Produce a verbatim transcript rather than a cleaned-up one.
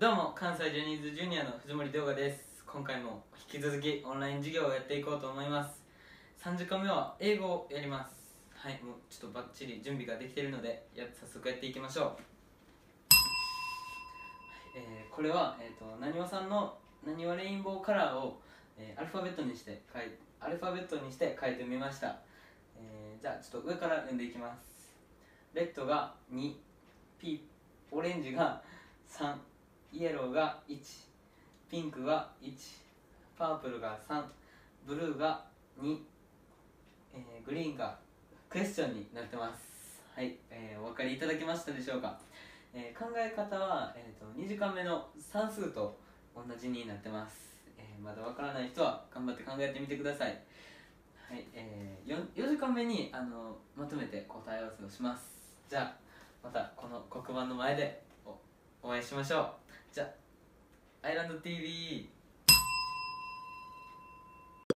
どうも、関西ジャニーズジュニアの藤森涼河です。今回も引き続きオンライン授業をやっていこうと思います。さんじかんめは英語をやります。はい、もうちょっとバッチリ準備ができているのでや早速やっていきましょう。はい、えー、これは、えーと、なにわさんのなにわレインボーカラーを、えー、アルファベットにして書いアルファベットにして書いてみました。えー、じゃあちょっと上から読んでいきます。レッドがに、ピオレンジがさん、イエローがいち、ピンクがいち、パープルがさん、ブルーがに、えー、グリーンがクエスチョンになってます。はい、えー、お分かりいただけましたでしょうか。えー、考え方は、えーと、にじかんめの算数と同じになってます。えー、まだ分からない人は頑張って考えてみてください。はい、えー、よ, よじかんめにあのまとめて答え合わせをします。じゃあまたこの黒板の前で お, お会いしましょう。じゃあアイランド ティーブイ